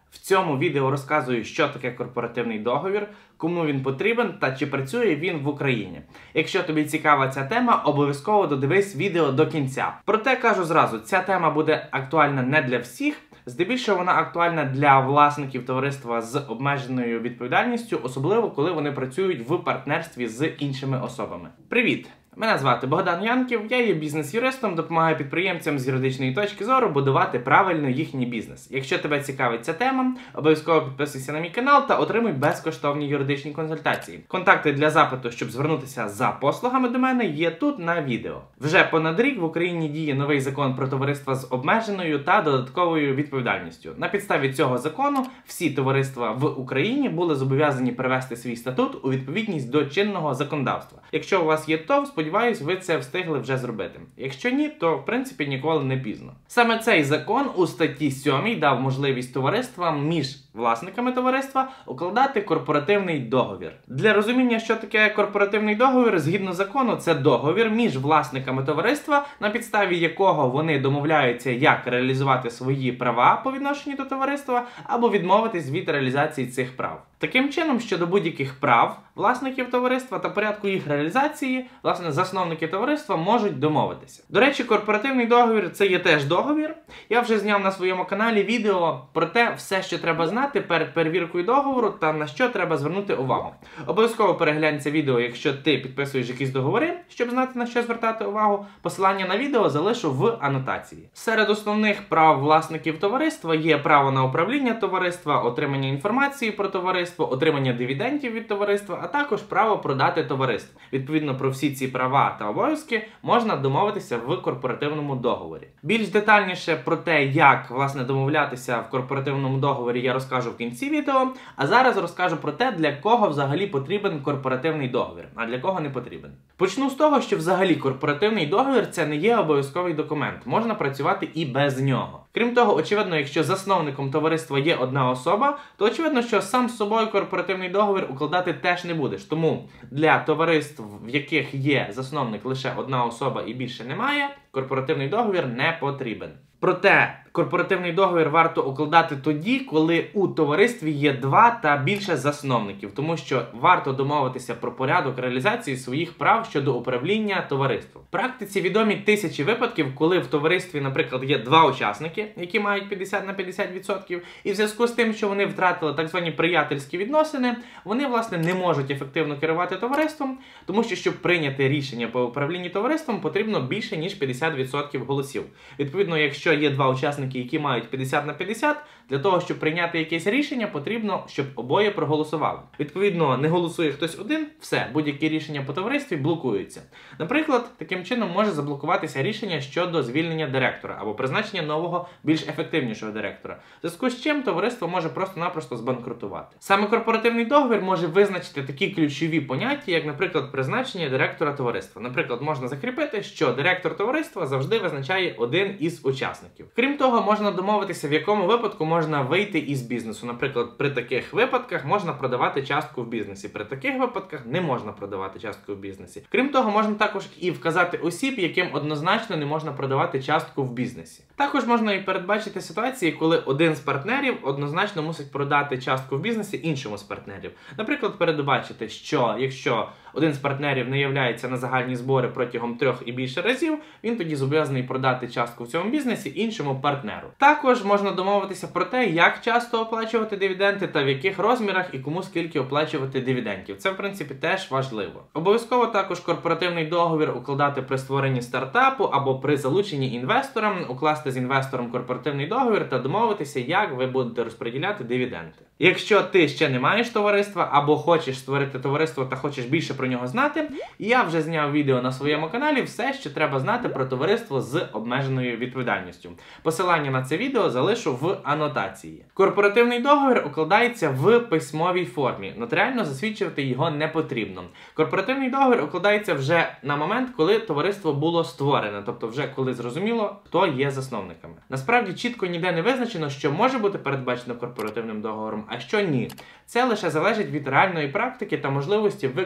В цьому відео розказую, що таке корпоративний договір, кому він потрібен та чи працює він в Україні. Якщо тобі цікава ця тема, обов'язково додивись відео до кінця. Проте кажу зразу, ця тема буде актуальна не для всіх, здебільшого вона актуальна для власників товариства з обмеженою відповідальністю, особливо коли вони працюють в партнерстві з іншими особами. Привіт! Мене звати Богдан Янків, я є бізнес-юристом, допомагаю підприємцям з юридичної точки зору будувати правильно їхній бізнес. Якщо тебе цікавить ця тема, обов'язково підписуйся на мій канал та отримуй безкоштовні юридичні консультації. Контакти для запиту, щоб звернутися за послугами до мене, є тут на відео. Вже понад рік в Україні діє новий закон про товариства з обмеженою та додатковою відповідальністю. На підставі цього закону всі товариства в Україні були зобов'язані привести свій статут у відповідність до чинного законодавства. Якщо у вас є ТОВ, сподіваюсь, ви це встигли вже зробити. Якщо ні, то в принципі ніколи не пізно. Саме цей закон у статті 7 дав можливість товариствам між власниками товариства укладати корпоративний договір. Для розуміння, що таке корпоративний договір, згідно закону, це договір між власниками товариства, на підставі якого вони домовляються, як реалізувати свої права по відношенню до товариства, або відмовитись від реалізації цих прав. Таким чином, щодо будь-яких прав власників товариства та порядку їх реалізації, власне, засновники товариства можуть домовитися. До речі, корпоративний договір – це є теж договір. Я вже зняв на своєму каналі відео про те, все, що треба знати перед перевіркою договору та на що треба звернути увагу. Обов'язково переглянь це відео, якщо ти підписуєш якісь договори, щоб знати, на що звертати увагу. Посилання на відео залишу в анотації. Серед основних прав власників товариства є право на управління товариства, отримання інформації про товариство, отримання дивідендів від товариства, а також право продати товариство. Відповідно, про всі ці права та обов'язки можна домовитися в корпоративному договорі. Більш детальніше про те, як, власне, домовлятися в корпоративному договорі, я розкажу в кінці відео, а зараз розкажу про те, для кого взагалі потрібен корпоративний договір, а для кого не потрібен. Почну з того, що взагалі корпоративний договір – це не є обов'язковий документ, можна працювати і без нього. Крім того, очевидно, якщо засновником товариства є одна особа, то очевидно, що сам з собою корпоративний договір укладати теж не будеш. Тому для товариств, в яких є засновник лише одна особа і більше немає, корпоративний договір не потрібен. Проте, корпоративний договір варто укладати тоді, коли у товаристві є два та більше засновників, тому що варто домовитися про порядок реалізації своїх прав щодо управління товариством. В практиці відомі тисячі випадків, коли в товаристві, наприклад, є два учасники, які мають 50 на 50%, і в зв'язку з тим, що вони втратили так звані приятельські відносини, вони, власне, не можуть ефективно керувати товариством, тому що, щоб прийняти рішення по управлінні товариством, потрібно більше, ніж 50% голосів. Відповідно, якщо є два учасники, які мають 50 на 50, для того, щоб прийняти якесь рішення, потрібно, щоб обоє проголосували. Відповідно, не голосує хтось один, все, будь-які рішення по товаристві блокуються. Наприклад, таким чином може заблокуватися рішення щодо звільнення директора або призначення нового, більш ефективнішого директора. В зв'язку з чим товариство може просто-напросто збанкрутувати. Саме корпоративний договір може визначити такі ключові поняття, як, наприклад, призначення директора товариства. Наприклад, можна закріпити, що директор товариства завжди визначає один із учасників. Крім того, можна домовитися, в якому випадку можна вийти із бізнесу. Наприклад, при таких випадках можна продавати частку в бізнесі. При таких випадках не можна продавати частку в бізнесі. Крім того, можна також і вказати осіб, яким однозначно не можна продавати частку в бізнесі. Також можна і передбачити ситуації, коли один з партнерів однозначно мусить продати частку в бізнесі іншому з партнерів. Наприклад, передбачити, що якщо один з партнерів не являється на загальні збори протягом 3 і більше разів, він тоді зобов'язаний продати частку в цьому бізнесі іншому партнеру. Також можна домовитися про те, як часто оплачувати дивіденди та в яких розмірах і кому скільки оплачувати дивідендів. Це, в принципі, теж важливо. Обов'язково також корпоративний договір укладати при створенні стартапу або при залученні інвестора, укласти з інвестором корпоративний договір та домовитися, як ви будете розподіляти дивіденди. Якщо ти ще не маєш товариства або хочеш створити товариство та хочеш більше про нього знати, я вже зняв відео на своєму каналі «Все, що треба знати про товариство з обмеженою відповідальністю». Посилання на це відео залишу в анотації. Корпоративний договір укладається в письмовій формі. Нотаріально засвідчувати його не потрібно. Корпоративний договір укладається вже на момент, коли товариство було створене, тобто вже коли зрозуміло, хто є засновниками. Насправді чітко ніде не визначено, що може бути передбачено корпоративним договором, а що ні. Це лише залежить від реальної практики та можливості виконати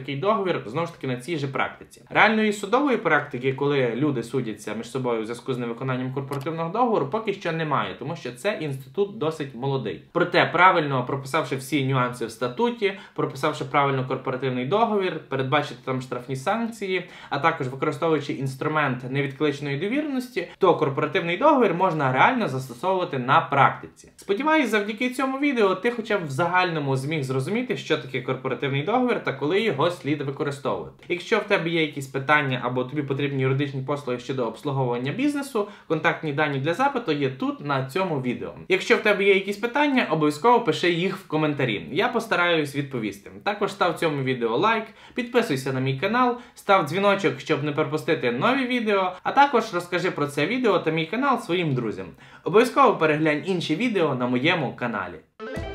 такий договір знову ж таки на цій же практиці. Реальної судової практики, коли люди судяться між собою у зв'язку з невиконанням корпоративного договору, поки що немає, тому що це інститут досить молодий. Проте, правильно прописавши всі нюанси в статуті, прописавши правильно корпоративний договір, передбачити там штрафні санкції, а також використовуючи інструмент невідкличної довіреності, то корпоративний договір можна реально застосовувати на практиці. Сподіваюсь, завдяки цьому відео ти хоча б в загальному зміг зрозуміти, що таке корпоративний договір та коли його слід використовувати. Якщо в тебе є якісь питання або тобі потрібні юридичні послуги щодо обслуговування бізнесу, контактні дані для запиту є тут на цьому відео. Якщо в тебе є якісь питання, обов'язково пиши їх в коментарі. Я постараюсь відповісти. Також став цьому відео лайк, підписуйся на мій канал, став дзвіночок, щоб не пропустити нові відео, а також розкажи про це відео та мій канал своїм друзям. Обов'язково переглянь інші відео на моєму каналі.